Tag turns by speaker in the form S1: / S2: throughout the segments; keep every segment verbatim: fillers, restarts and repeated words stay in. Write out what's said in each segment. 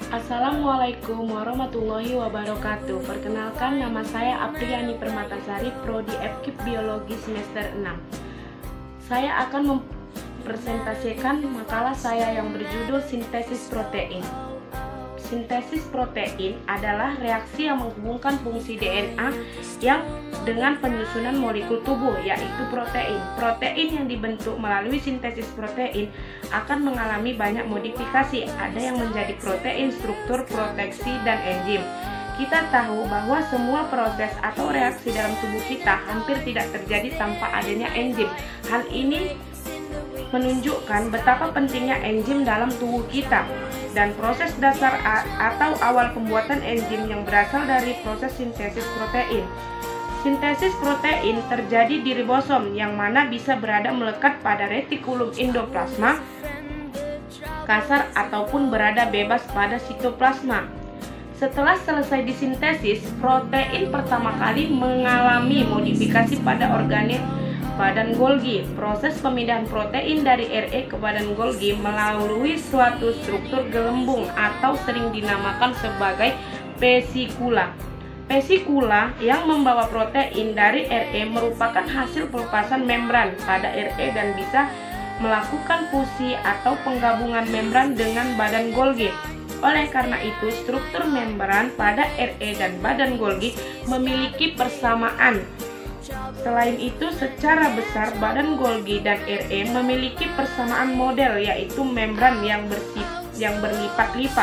S1: Assalamualaikum warahmatullahi wabarakatuh. Perkenalkan, nama saya Apriani Permatasari, Prodi F K I P Biologi semester enam. Saya akan mempresentasikan makalah saya yang berjudul Sintesis Protein. Sintesis protein adalah reaksi yang menghubungkan fungsi D N A yang dengan penyusunan molekul tubuh, yaitu protein. Protein yang dibentuk melalui sintesis protein akan mengalami banyak modifikasi. Ada yang menjadi protein, struktur, proteksi, dan enzim. Kita tahu bahwa semua proses atau reaksi dalam tubuh kita hampir tidak terjadi tanpa adanya enzim. Hal ini menunjukkan betapa pentingnya enzim dalam tubuh kita. Dan proses dasar atau awal pembuatan enzim yang berasal dari proses sintesis protein. Sintesis protein terjadi di ribosom, yang mana bisa berada melekat pada retikulum endoplasma kasar ataupun berada bebas pada sitoplasma. Setelah selesai disintesis, protein pertama kali mengalami modifikasi pada organel badan Golgi. Proses pemindahan protein dari R E ke badan Golgi melalui suatu struktur gelembung atau sering dinamakan sebagai vesikula. Vesikula yang membawa protein dari R E merupakan hasil pelepasan membran pada R E dan bisa melakukan fusi atau penggabungan membran dengan badan Golgi. Oleh karena itu, struktur membran pada R E dan badan Golgi memiliki persamaan. Selain itu, secara besar badan Golgi dan R E memiliki persamaan model, yaitu membran yang bersifat yang berlipat-lipat.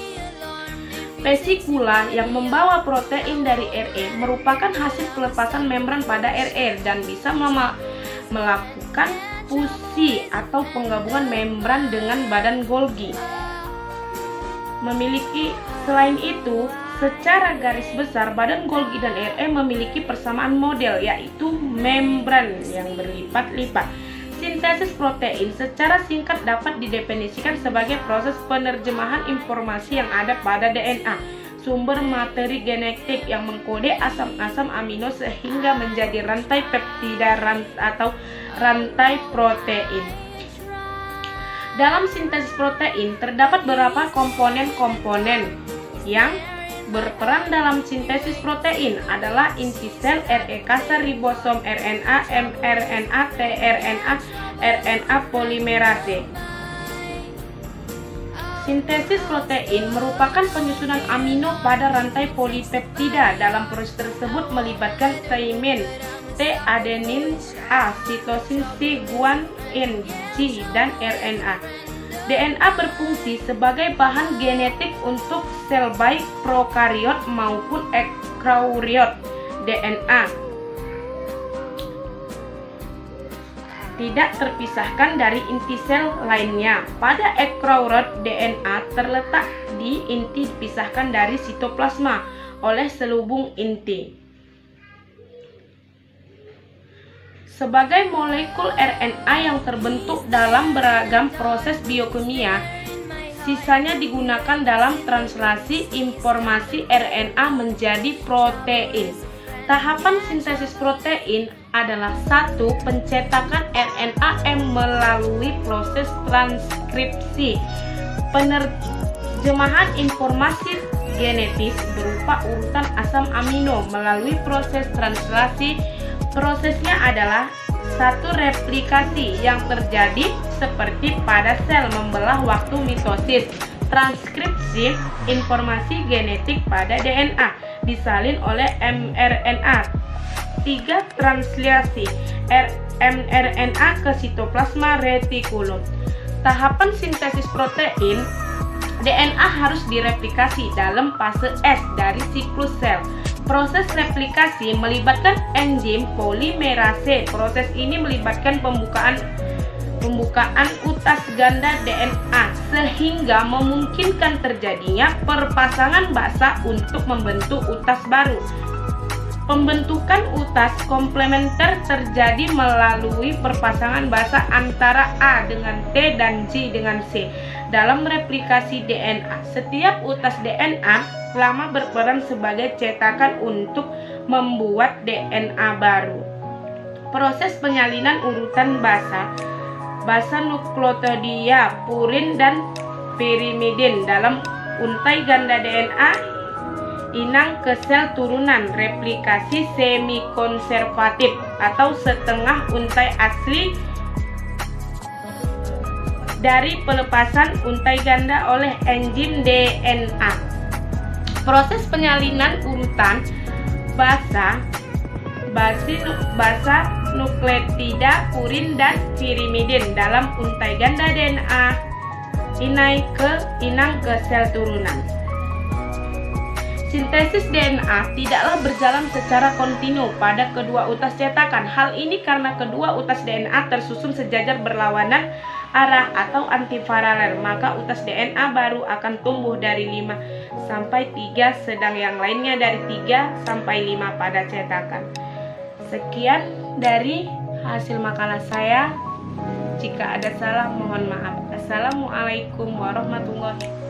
S1: Vesikula yang membawa protein dari R E merupakan hasil pelepasan membran pada R E dan bisa melakukan fusi atau penggabungan membran dengan badan Golgi. Memiliki selain itu, secara garis besar badan Golgi dan R E memiliki persamaan model, yaitu membran yang berlipat-lipat. Sintesis protein secara singkat dapat didefinisikan sebagai proses penerjemahan informasi yang ada pada D N A, sumber materi genetik yang mengkode asam-asam amino sehingga menjadi rantai peptida rant atau rantai protein. Dalam sintesis protein terdapat beberapa komponen-komponen yang berperan dalam sintesis protein adalah inti sel, R E kasar, ribosom, R N A, mRNA, tRNA, R N A polimerase. Sintesis protein merupakan penyusunan amino pada rantai polipeptida. Dalam proses tersebut melibatkan thymine, T, adenin, A, sitosin, C, guan, N, G, dan R N A. D N A berfungsi sebagai bahan genetik untuk sel baik prokariot maupun eukariot. D N A tidak terpisahkan dari inti sel lainnya. Pada eukariot, D N A terletak di inti dipisahkan dari sitoplasma oleh selubung inti. Sebagai molekul R N A yang terbentuk dalam beragam proses biokimia, sisanya digunakan dalam translasi informasi R N A menjadi protein. Tahapan sintesis protein adalah satu. Pencetakan R N A M melalui proses transkripsi. Penerjemahan informasi genetis berupa urutan asam amino melalui proses translasi. Prosesnya adalah satu, replikasi yang terjadi seperti pada sel membelah waktu mitosis. Transkripsi informasi genetik pada D N A disalin oleh mRNA. Tiga, translasi mRNA ke sitoplasma retikulum. Tahapan sintesis protein D N A harus direplikasi dalam fase S dari siklus sel. Proses replikasi melibatkan enzim polimerase. Proses ini melibatkan pembukaan pembukaan utas ganda D N A sehingga memungkinkan terjadinya perpasangan basa untuk membentuk utas baru. Pembentukan utas komplementer terjadi melalui perpasangan basa antara A dengan T dan G dengan C. Dalam replikasi D N A, setiap utas D N A lama berperan sebagai cetakan untuk membuat D N A baru. Proses penyalinan urutan basa, basa nukleotidia, purin dan pirimidin dalam untai ganda D N A inang ke sel turunan replikasi semi konservatif atau setengah untai asli dari pelepasan untai ganda oleh enzim D N A. Proses penyalinan urutan basa basi, basa nukleotida purin dan pirimidin dalam untai ganda D N A inai ke inang ke sel turunan. Sintesis D N A tidaklah berjalan secara kontinu pada kedua utas cetakan. Hal ini karena kedua utas D N A tersusun sejajar berlawanan arah atau antiparalel, maka utas D N A baru akan tumbuh dari lima sampai tiga, sedang yang lainnya dari tiga sampai lima pada cetakan. Sekian dari hasil makalah saya. Jika ada salah mohon maaf. Assalamualaikum warahmatullahi wabarakatuh.